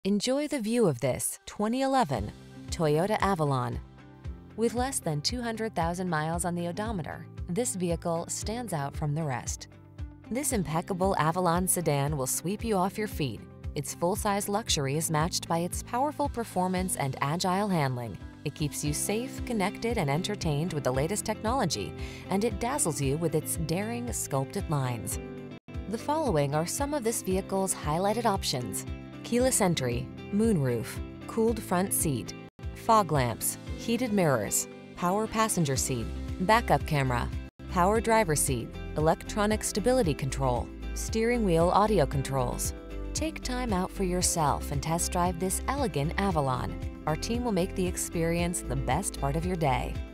Enjoy the view of this 2011 Toyota Avalon. With less than 200,000 miles on the odometer, this vehicle stands out from the rest. This impeccable Avalon sedan will sweep you off your feet. Its full-size luxury is matched by its powerful performance and agile handling. It keeps you safe, connected, and entertained with the latest technology, and it dazzles you with its daring, sculpted lines. The following are some of this vehicle's highlighted options: keyless entry, moonroof, cooled front seat, fog lamps, heated mirrors, power passenger seat, backup camera, power driver seat, electronic stability control, steering wheel audio controls. Take time out for yourself and test drive this elegant Avalon. Our team will make the experience the best part of your day.